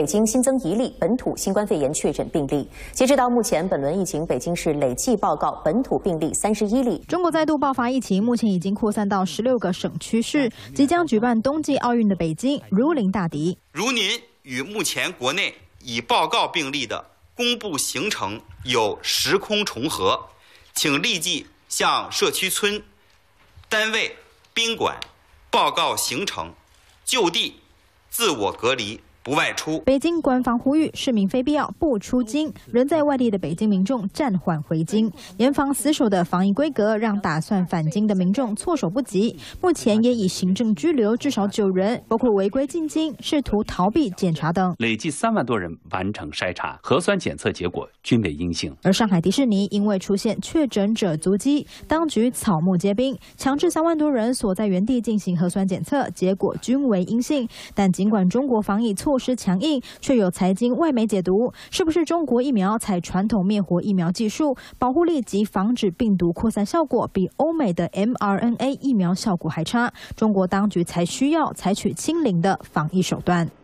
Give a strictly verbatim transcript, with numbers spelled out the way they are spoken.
北京新增一例本土新冠肺炎确诊病例。截止到目前，本轮疫情北京市累计报告本土病例三十一例。 中国再度爆发疫情，目前已经扩散到十六个省区市。即将举办冬季奥运的北京如临大敌。 如您与目前国内已报告病例的公布行程有时空重合，请立即向社区村、单位、宾馆报告行程，就地自我隔离，不外出。 北京官方呼吁市民非必要不出京，人在外地的北京民众暂缓回京，严防死守的防疫规格让打算返京的民众措手不及。目前也已行政拘留至少九人，包括违规进京、试图逃避检查等。 累计三万多人完成筛查，核酸检测结果均为阴性。 而上海迪士尼因为出现确诊者足迹，当局草木皆兵，强制三万多人所在原地进行核酸检测，结果均为阴性。但尽管中国防疫措施强硬，却有财经外媒解读，是不是中国疫苗采传统灭活疫苗技术，保护力及防止病毒扩散效果比欧美的 M R N A 疫苗效果还差，中国当局才需要采取清零的防疫手段。